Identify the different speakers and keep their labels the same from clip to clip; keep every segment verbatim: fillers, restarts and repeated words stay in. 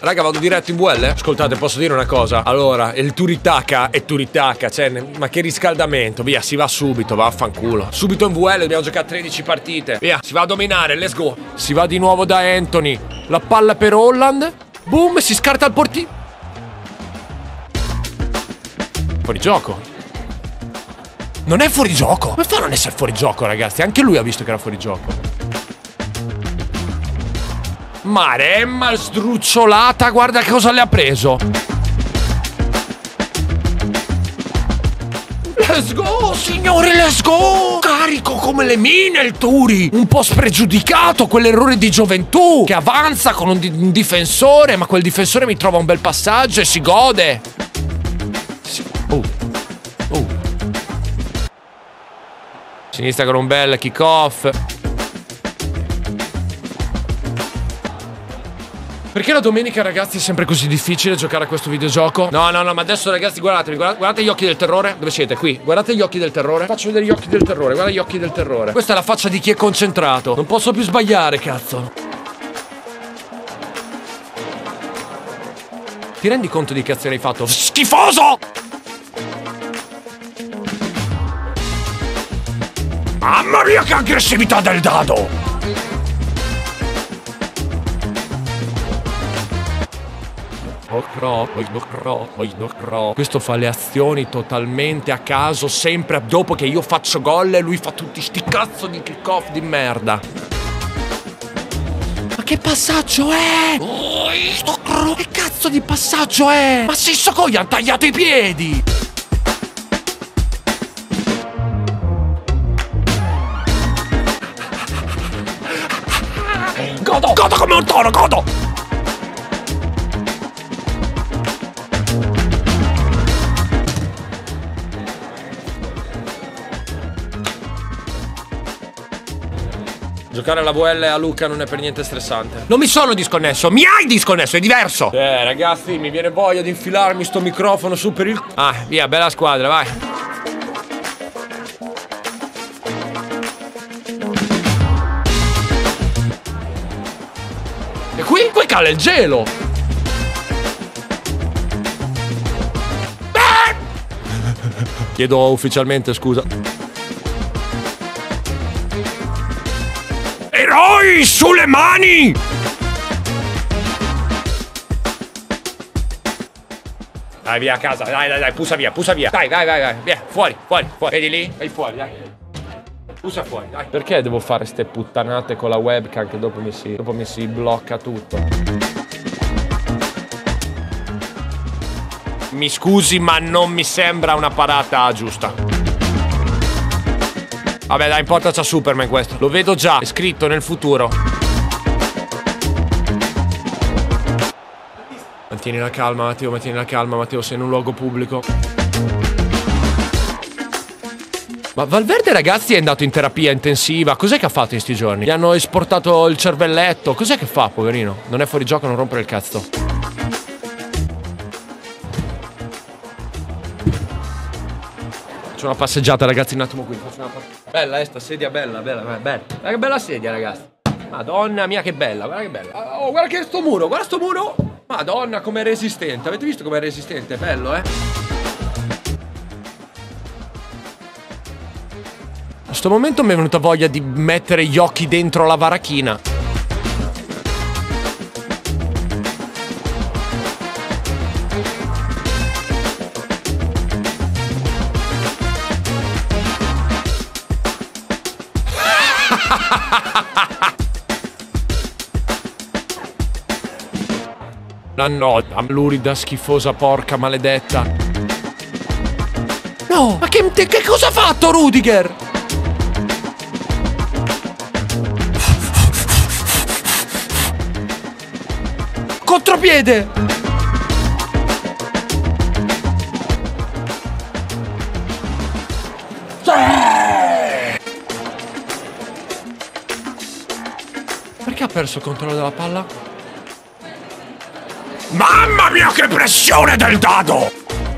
Speaker 1: Raga, vado diretto in V L? Ascoltate, posso dire una cosa? Allora, il Turitaka è Turitaka, cioè, ma che riscaldamento. Via, si va subito, vaffanculo. Subito in V L, dobbiamo giocare tredici partite. Via, si va a dominare, let's go. Si va di nuovo da Anthony. La palla per Holland. Boom, si scarta il portiere. Fuori gioco. Non è fuori gioco. Come fa a non essere fuori gioco, ragazzi? Anche lui ha visto che era fuori gioco. Maremma sdrucciolata, guarda che cosa le ha preso. Let's go, signori, let's go. Carico come le mine il Turi. Un po' spregiudicato, quell'errore di gioventù. Che avanza con un, di un difensore, ma quel difensore mi trova un bel passaggio e si gode. Sì. Oh. Oh. Sinistra con un bel kick off. Perché la domenica, ragazzi, è sempre così difficile giocare a questo videogioco? No, no, no, ma adesso, ragazzi, guardatevi, guardate, guardate gli occhi del terrore. Dove siete? Qui. Guardate gli occhi del terrore. Faccio vedere gli occhi del terrore. Guarda gli occhi del terrore. Questa è la faccia di chi è concentrato. Non posso più sbagliare, cazzo. Ti rendi conto di che azione hai fatto? Schifoso! Mamma mia, che aggressività del dado! Questo fa le azioni totalmente a caso, sempre dopo che io faccio gol e lui fa tutti sti cazzo di kick off di merda. Ma che passaggio è? Oh, che cazzo di passaggio è? Ma Sissoko gli hanno tagliato i piedi. Godo, godo come un toro, godo. Giocare alla V L a Lucca non è per niente stressante. Non mi sono disconnesso, mi hai disconnesso, è diverso. Eh, ragazzi, mi viene voglia di infilarmi sto microfono su per il... Ah, via, bella squadra, vai. E qui? Qui cala il gelo. Ah! Chiedo ufficialmente scusa. Eroi sulle mani! Dai, via a casa, dai, dai, dai, pusa via, pusa via. Dai, vai, vai, vai, via, fuori, fuori, fuori. Vedi lì? Vai fuori, dai. Pusa fuori, dai. Perché devo fare ste puttanate con la webcam che dopo mi si, dopo mi si blocca tutto? Mi scusi, ma non mi sembra una parata giusta. Vabbè, dai, in porta c'ha Superman questo. Lo vedo già, è scritto nel futuro. Mantieni la calma, Matteo, mantieni la calma, Matteo, sei in un luogo pubblico. Ma Valverde, ragazzi, è andato in terapia intensiva. Cos'è che ha fatto in sti giorni? Gli hanno esportato il cervelletto. Cos'è che fa, poverino? Non è fuori gioco, non rompere il cazzo. Faccio una passeggiata, ragazzi, un attimo qui. Faccio una passeggiata. Bella, eh, sta sedia bella, bella, bella. Guarda che bella sedia, ragazzi. Madonna mia, che bella, guarda che bella. Oh, guarda che sto muro, guarda sto muro. Madonna, com'è resistente. Avete visto com'è resistente? È bello, eh? A questo momento mi è venuta voglia di mettere gli occhi dentro la varachina. La nota lurida, schifosa, porca maledetta. No, ma che, che cosa ha fatto Rudiger? Contropiede. Perché ha perso il controllo della palla? Mamma mia, che pressione del dado!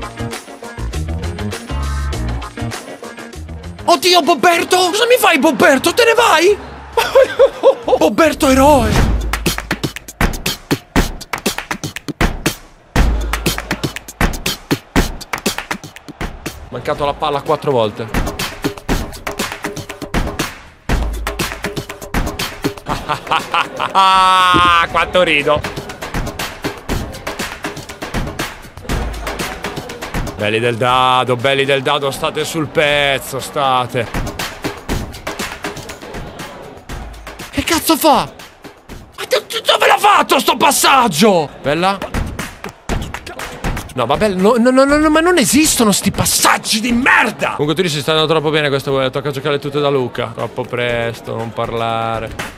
Speaker 1: Oddio, Boberto! Cosa mi fai, Boberto? Te ne vai? Boberto eroe! toccato la palla quattro volte. Ah, quanto rido. Belli del dado, belli del dado, state sul pezzo, state. Che cazzo fa? Ma dove l'ha fatto sto passaggio? Bella. No, vabbè, no, no, no, no, ma non esistono sti passaggi di merda! Comunque tu si sta andando troppo bene questo, tocca giocare tutte da Luca. Troppo presto, non parlare.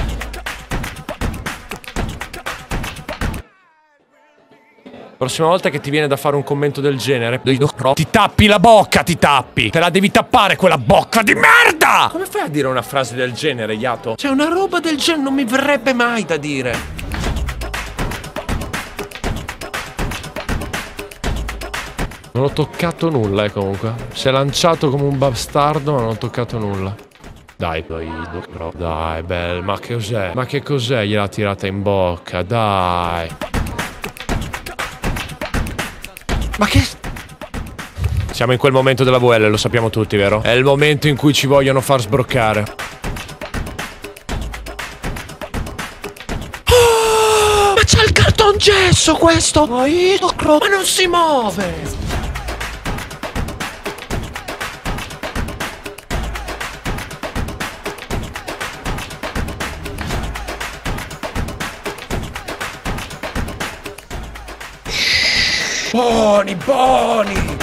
Speaker 1: Prossima volta che ti viene da fare un commento del genere, ti tappi la bocca, ti tappi. Te la devi tappare quella bocca di merda! Come fai a dire una frase del genere, Yato? Cioè, una roba del genere non mi verrebbe mai da dire. Non ho toccato nulla, eh, comunque. Si è lanciato come un bastardo, ma non ho toccato nulla. Dai, poi, dai, bel, ma che cos'è? Ma che cos'è? Gliel'ha tirata in bocca, dai. Ma che... Siamo in quel momento della V L, lo sappiamo tutti, vero? È il momento in cui ci vogliono far sbroccare. Oh, ma c'ha il cartongesso questo! Ma non si muove! Buoni, buoni!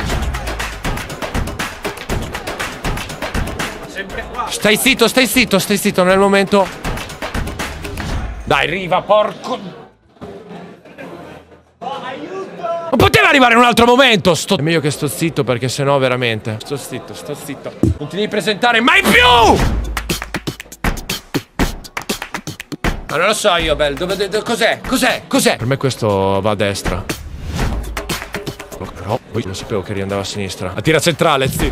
Speaker 1: Sempre qua. Stai zitto, stai zitto, stai zitto nel momento. Dai, arriva, porco. Oh, aiuto! Non poteva arrivare in un altro momento. Sto... È meglio che sto zitto perché sennò veramente. Sto zitto, sto zitto. Non ti devi presentare mai più! Ma non lo so io, Bel. Dove, dove, cos'è? Cos'è? Cos'è? Per me questo va a destra. No, poi lo sapevo che riandava a sinistra. La tira centrale, zi.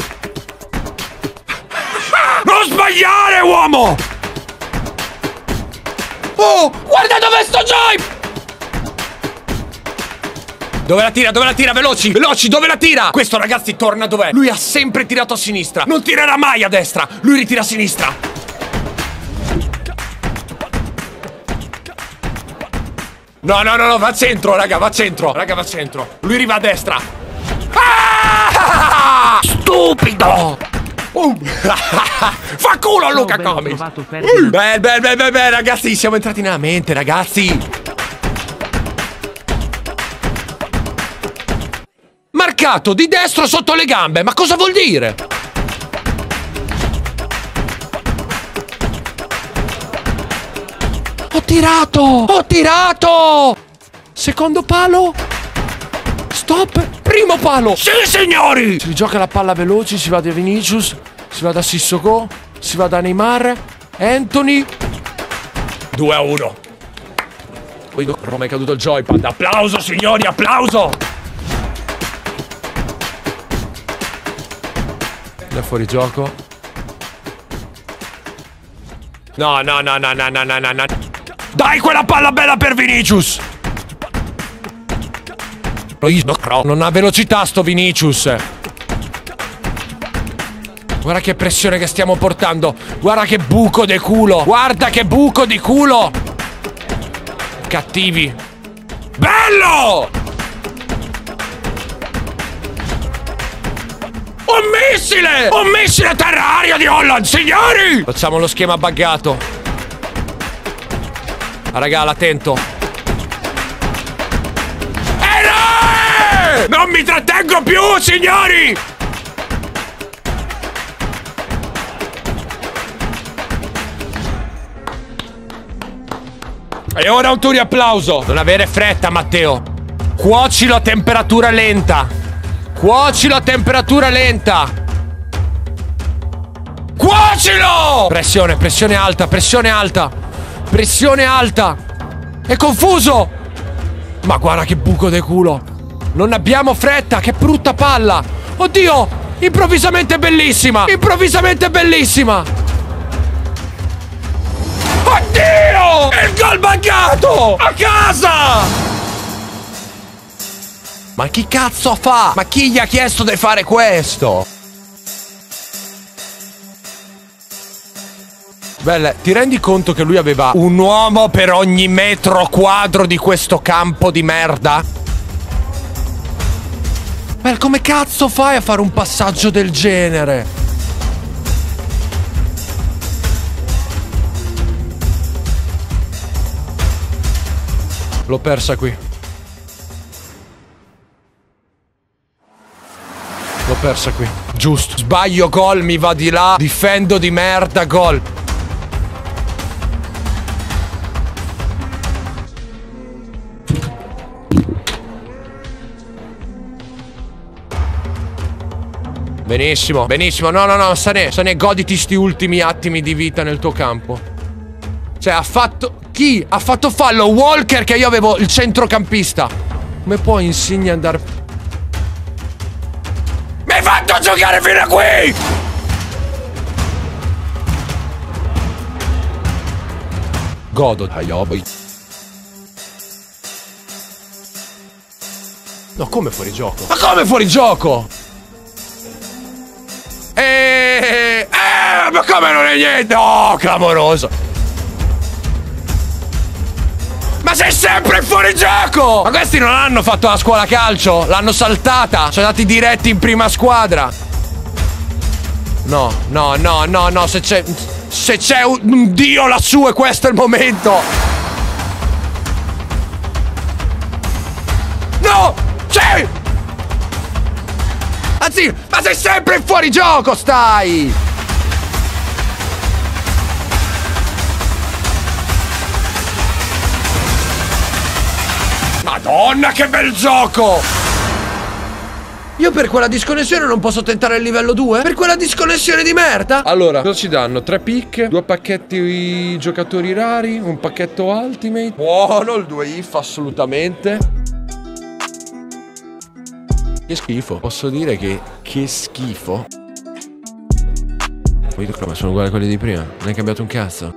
Speaker 1: Non sbagliare, uomo! Oh, guarda dove sto Joy! Dove la tira? Dove la tira? Veloci! Veloci! Dove la tira? Questo, ragazzi, torna dov'è? Lui ha sempre tirato a sinistra. Non tirerà mai a destra. Lui ritira a sinistra. No, no, no, no, va a centro, raga, va a centro. Raga, va a centro. Lui arriva a destra. Ah! Stupido! Uh. Fa culo a Luca oh, Comics. Uh. Beh, beh, beh, beh, beh, ragazzi, siamo entrati nella mente, ragazzi. Marcato di destro sotto le gambe. Ma cosa vuol dire? Ho tirato! Ho tirato! Secondo palo. Stop. Primo palo. Sì, signori! Si gioca la palla veloci, si va da Vinicius, si va da Sissoko, si va da Neymar, Anthony. due a uno. Poi Roma è caduto il joypad. Applauso, signori, applauso! È fuori gioco. No, no, no, no, no, no, no, no. Dai quella palla bella per Vinicius! Non ha velocità sto Vinicius. Guarda che pressione che stiamo portando. Guarda che buco di culo. Guarda che buco di culo. Cattivi. Bello! Un missile! Un missile terra-aria di Holland, signori! Facciamo lo schema buggato. Ah, raga, attento. Eroe! Non mi trattengo più, signori! E ora un tuo riapplauso. Non avere fretta, Matteo. Cuocilo a temperatura lenta. Cuocilo a temperatura lenta. Cuocilo! Pressione, pressione alta, pressione alta. Pressione alta. È confuso. Ma guarda che buco de culo. Non abbiamo fretta, che brutta palla. Oddio, improvvisamente bellissima. Improvvisamente bellissima. Oddio! Il gol buggato! A casa! Ma chi cazzo fa? Ma chi gli ha chiesto di fare questo? Belle, ti rendi conto che lui aveva un uomo per ogni metro quadro di questo campo di merda? Beh, come cazzo fai a fare un passaggio del genere? L'ho persa qui. L'ho persa qui. Giusto. Sbaglio, gol, mi va di là. Difendo di merda, gol. Benissimo, benissimo. No, no, no, Sané, Sané, goditi sti ultimi attimi di vita nel tuo campo. Cioè, ha fatto... Chi? Ha fatto fallo Walker, che io avevo il centrocampista. Come puoi Insigne andare... Mi hai fatto giocare fino a qui! Godo. No, come fuori gioco? Ma come fuori gioco? Eh, eh, ma come non è niente? Oh, clamoroso. Ma sei sempre fuori gioco! Ma questi non hanno fatto la scuola calcio? L'hanno saltata? Sono andati diretti in prima squadra? No, no, no, no, no, se c'è... Se c'è un, un dio lassù e questo è il momento! No! C'è! Anzi, ma sei sempre fuori gioco, stai! Madonna, che bel gioco! Io per quella disconnessione non posso tentare il livello due? Per quella disconnessione di merda? Allora, cosa ci danno? Tre pick, due pacchetti giocatori rari, un pacchetto ultimate. Buono, il due if, assolutamente. Che schifo. Posso dire che... Che schifo. Ma sono uguali a quelli di prima. Non hai cambiato un cazzo.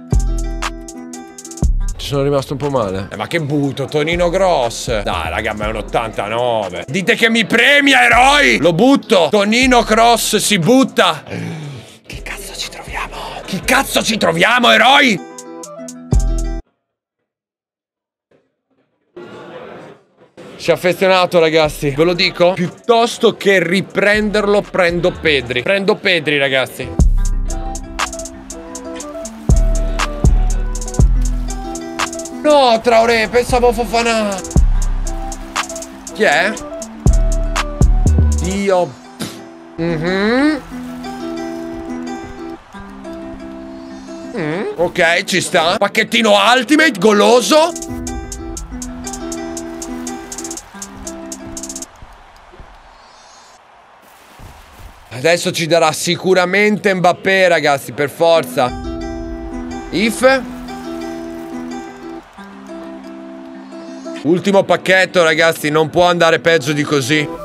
Speaker 1: Ci sono rimasto un po' male. Eh, ma che butto, Tonino Cross. Dai, raga, ma è un ottantanove. Dite che mi premia, eroi. Lo butto. Tonino Cross si butta. Che cazzo ci troviamo? Che cazzo ci troviamo, eroi? Si è affezionato, ragazzi. Ve lo dico. Piuttosto che riprenderlo, prendo Pedri. Prendo Pedri, ragazzi. No, Traoré, pensavo Fofana. Chi è? Dio. Mhm. Mm, ok, ci sta. Pacchettino Ultimate, goloso. Adesso ci darà sicuramente Mbappé, ragazzi, per forza. If. Ultimo pacchetto, ragazzi, non può andare peggio di così.